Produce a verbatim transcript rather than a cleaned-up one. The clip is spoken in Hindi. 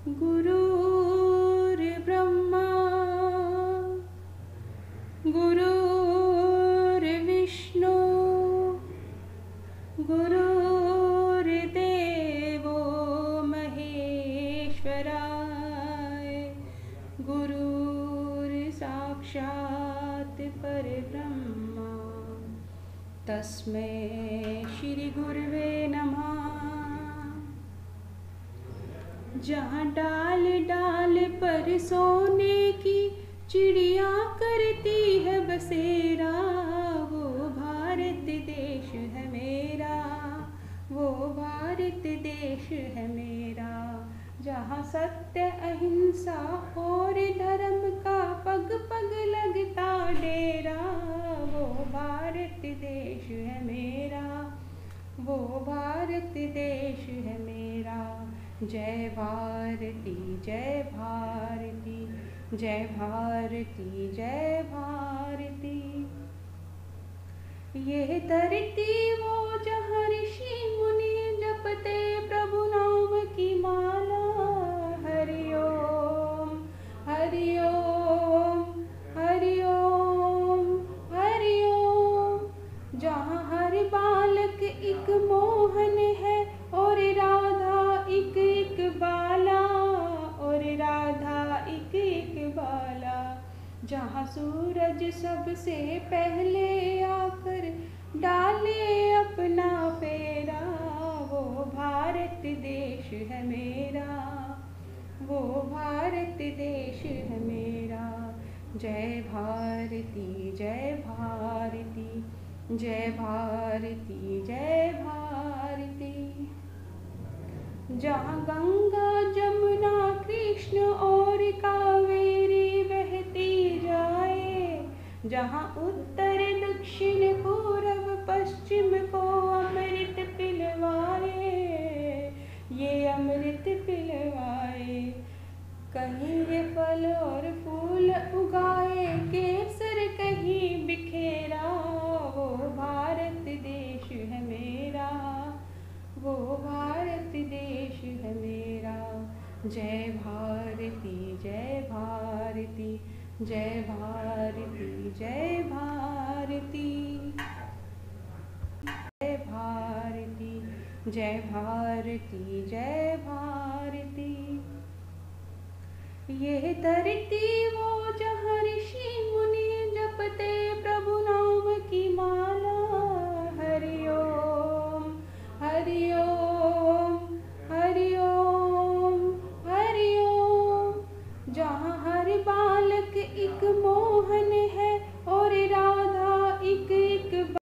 गुरुर्ब्रह्मा गुरुर्विष्णु गुरुर्देवो महेश्वराय गुरुर्साक्षात् परब्रह्मा तस्मै श्री गुरुवे नमः। जहाँ डाल डाल पर सोने की चिड़िया करती है बसेरा, वो भारत देश है मेरा, वो भारत देश है मेरा। जहाँ सत्य अहिंसा और धर्म का पग पग लगता डेरा, वो भारत देश है मेरा, वो भारत देश है मेरा। जय भारती जय भारती जय भारती जय भारती। यह धरती वो जहाँ ऋषि मुनि जपते प्रभु नाम की माला। हरि ओम हरि ओम हरि ओम हरि ओम। जहाँ हर बालक एक मोहन है और राधा एक एक बाला, और राधा एक एक बाला। जहाँ सूरज सबसे पहले आकर डाले अपना फेरा, वो भारत देश है मेरा, वो भारत देश है मेरा। जय भारती जय भारती जय भारती जय भारती। जहाँ गंगा जमुना कृष्ण और कावेरी बहती जाए, जहाँ उत्तर दक्षिण पूरब पश्चिम को अमृत पिलवाए, ये अमृत पिलवाए। कहीं ये फल और फूल उगाए, केसर कहीं बिखेरा, वो भारत देश है मेरा, वो भारत देश है मेरा। जय भारती जय भारती जय भारती जय भारती जय भारती जय भारती जय भारती।